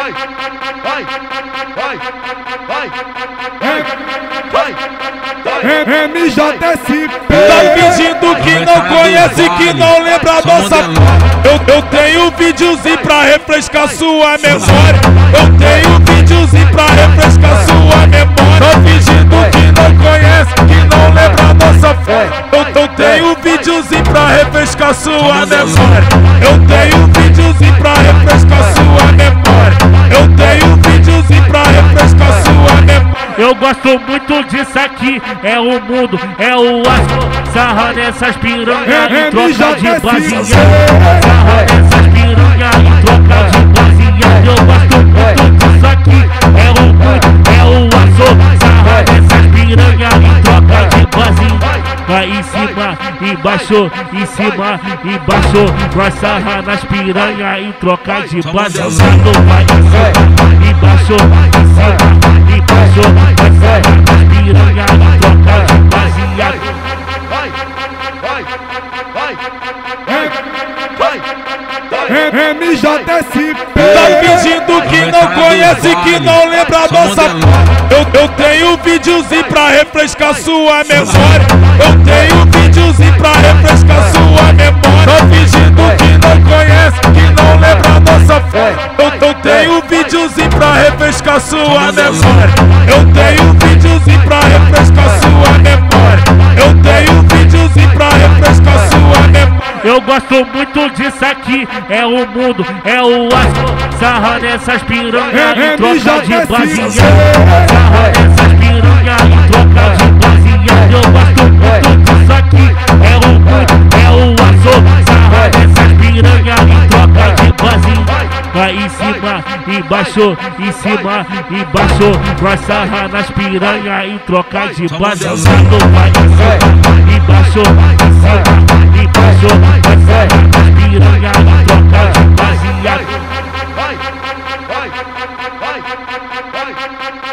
MJSP tá fingindo que não conhece, que não lembra a nossa. Eu tenho videozinho pra refrescar sua memória. Eu tenho videozinho pra refrescar sua memória. Tá fingindo que não conhece, que não lembra a nossa fé. Eu tenho videozinho pra refrescar sua memória. Eu tenho videozinho pra refrescar sua memória. Eu tenho videozinho pra refrescar sua memória. Eu gosto muito disso aqui, é o mundo, é o aço. Sarra nessas piranha em troca de basinha. Sarra nessas piranha em troca de basinha. Eu gosto muito disso aqui, é o mundo, é o aço. Sarra nessas piranha em troca de basinha. Vai em cima, embaixo, em cima, embaixo. Vai sarra nas piranha em troca de basinha. Vai em cima, embaixo, em cima, embaixo. Vai sarra nas piranha em troca de baseado. MJSP tá fingindo que não conhece, que não lembra a nossa. Eu tenho videozinho pra refrescar sua memória. Eu tenho videozinho pra refrescar sua memória. Tá fingindo que não conhece, que não lembra a nossa fé. Eu tenho videozinho pra refrescar sua memória. Eu tenho videozinho pra refrescar sua memória. Eu tenho videozinho pra refrescar sua memória. Eu gosto muito disso aqui, é o mundo, é o aço. Sarra nessas piranha em troca de basinha. Sarra nessas piranha em troca de basinha. Eu gosto muito disso aqui, é o mundo, é o aço. Sarra nessas piranha em troca de basinha. Vai em cima, embaixo, em cima, embaixo. Vai sarra nas piranha em troca de basinha. Vai em cima, embaixo, em cima, embaixo. Vai sarra nas piranha em troca de baseado.